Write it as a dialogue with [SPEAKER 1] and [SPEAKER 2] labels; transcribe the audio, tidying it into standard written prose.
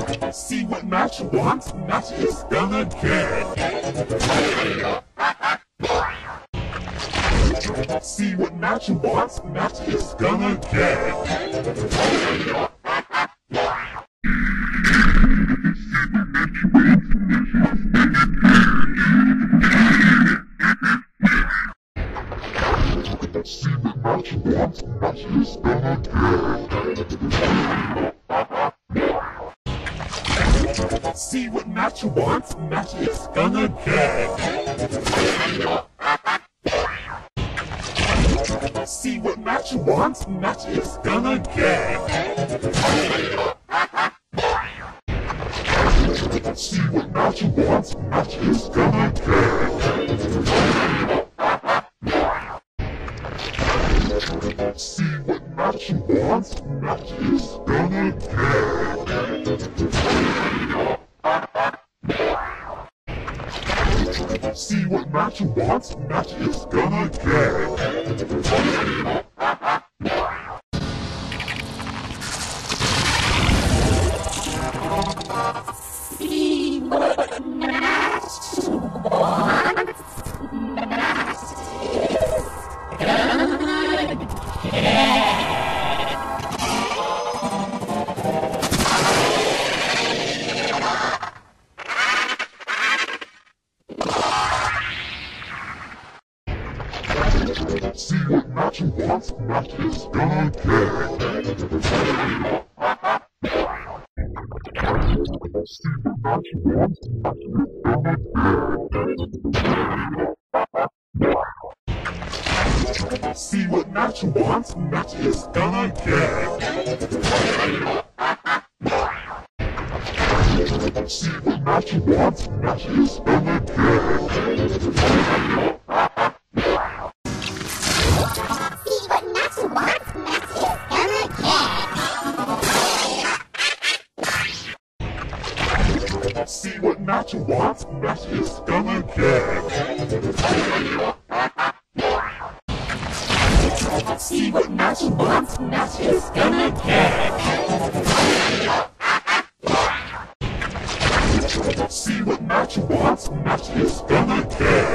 [SPEAKER 1] See what Match wants, Match is gonna get. See what Match wants, Match is gonna get. See what Match wants, Match is gonna get. See what Match wants, Match is gonna get. See what Match wants, Match is gonna get. See what Match wants, Match is gonna get. See what Match wants, Match is gonna get. See what Match wants, Match is gonna get. See what Match wants, Match See what Match wants, Match is gonna get. See what Match wants, Match is gonna get. See what Match wants, Match is gonna get. See what Match wants, Match is gonna get. See what Match wants, Match is gonna get. See what Match wants, Match is gonna get. See what Match wants, Match is gonna get.